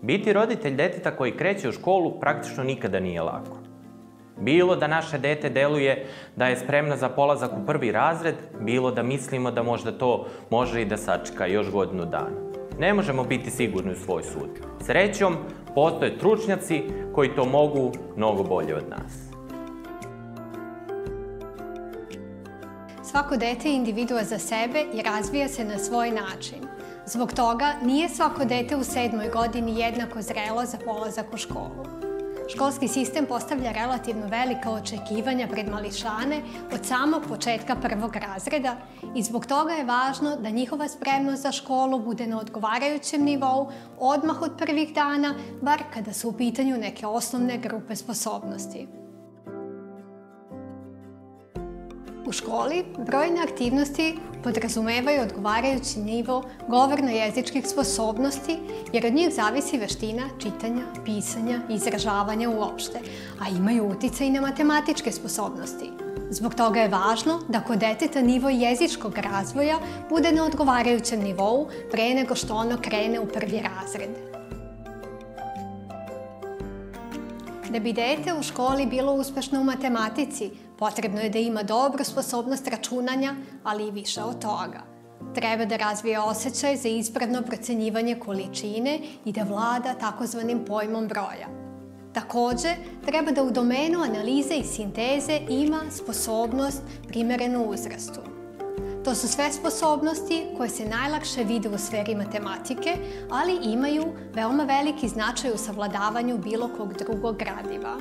Biti roditelj deteta koji kreće u školu praktično nikada nije lako. Bilo da naše dete deluje da je spremno za polazak u prvi razred, bilo da mislimo da možda to može i da sačeka još godinu dana. Ne možemo biti sigurni u svoj sud. Srećom, postoje stručnjaci koji to mogu mnogo bolje od nas. Svako dete je individua za sebe i razvija se na svoj način. Zbog toga nije svako dete u 7. godini jednako zrelo za polazak u školu. Školski sistem postavlja relativno velika očekivanja pred mališane od samog početka prvog razreda i zbog toga je važno da njihova spremnost za školu bude na odgovarajućem nivou odmah od prvih dana, bar kada su u pitanju neke osnovne grupe sposobnosti. U školi brojne aktivnosti podrazumevaju odgovarajući nivo govorno-jezičkih sposobnosti, jer od njih zavisi veština čitanja, pisanja i izražavanja uopšte, a imaju uticaj i na matematičke sposobnosti. Zbog toga je važno da kod deteta nivo jezičkog razvoja bude na odgovarajućem nivou pre nego što ono krene u prvi razred. Da bi dete u školi bilo uspešno u matematici, potrebno je da ima dobru sposobnost računanja, ali i više od toga. Treba da razvije osjećaj za ispravno procenjivanje količine i da vlada takozvanim pojmom broja. Takođe, treba da u domenu analize i sinteze ima sposobnost primerenu uzrastu. To su sve sposobnosti koje se najlakše vide u sferi matematike, ali imaju veoma veliki značaj u savladavanju bilo kog drugog gradiva.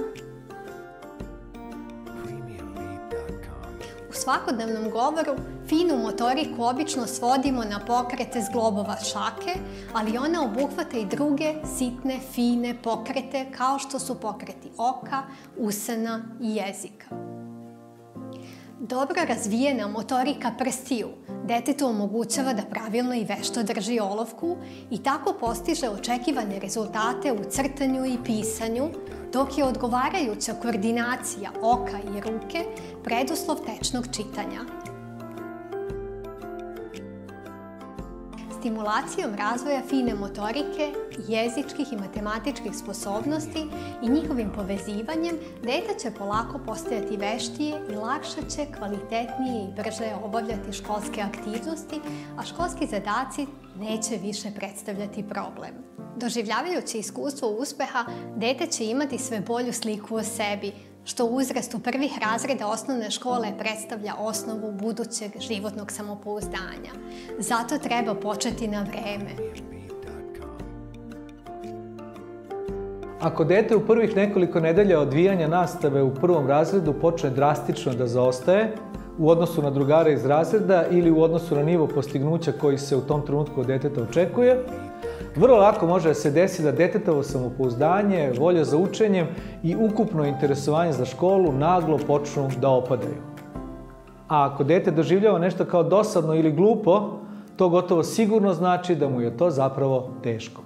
U svakodnevnom govoru finu motoriku obično svodimo na pokrete zglobova šake, ali ona obuhvata i druge sitne, fine pokrete kao što su pokreti oka, usana i jezika. Dobro razvijena motorika prstiju detetu omogućava da pravilno i vešto drži olovku i tako postiže očekivane rezultate u crtanju i pisanju, dok je odgovarajuća koordinacija oka i ruke preduslov tečnog čitanja. Stimulacijom razvoja fine motorike, jezičkih i matematičkih sposobnosti i njihovim povezivanjem, dete će polako postajati veštije i lakše će, kvalitetnije i brže obavljati školske aktivnosti, a školski zadaci neće više predstavljati problem. Doživljavajući iskustvo uspeha, dete će imati sve bolju sliku o sebi, što u uzrastu prvih razreda osnovne škole predstavlja osnovu budućeg životnog samopouzdanja. Zato treba početi na vreme. Ako dete u prvih nekoliko nedelja odvijanja nastave u prvom razredu počne drastično da zaostaje u odnosu na drugare iz razreda ili u odnosu na nivo postignuća koji se u tom trenutku od deteta očekuje, vrlo lako može da se desi da detetovo samopouzdanje, volja za učenjem i ukupno interesovanje za školu naglo počnu da opadaju. A ako dete doživljava nešto kao dosadno ili glupo, to gotovo sigurno znači da mu je to zapravo teško.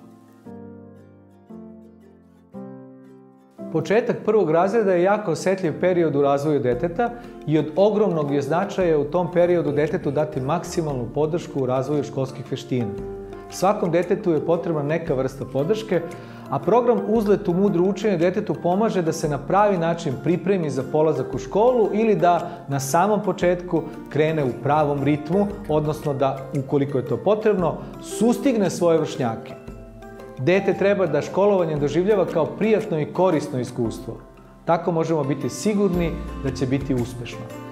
Početak prvog razreda je jako osetljiv period u razvoju deteta i od ogromnog je značaja u tom periodu detetu dati maksimalnu podršku u razvoju školskih veština. Svakom detetu je potrebna neka vrsta podrške, a program Uzlet u mudro učenje detetu pomaže da se na pravi način pripremi za polazak u školu ili da na samom početku krene u pravom ritmu, odnosno da, ukoliko je to potrebno, sustigne svoje vršnjake. Dete treba da školovanje doživljava kao prijatno i korisno iskustvo. Tako možemo biti sigurni da će biti uspešno.